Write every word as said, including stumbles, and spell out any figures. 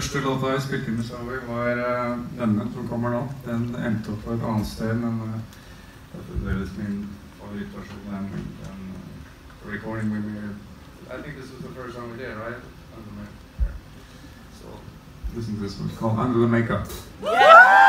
første låta jeg spilte med Zoe var uh, denne som kommer nå. Den endte opp på et annet sted, men uh, det er fremdeles min favorittversjon. Den, den uh, recording we made. I think this was the first song we did, right? Under the, yeah. So, listen to this one. It's called Under the Makeup. Yeah!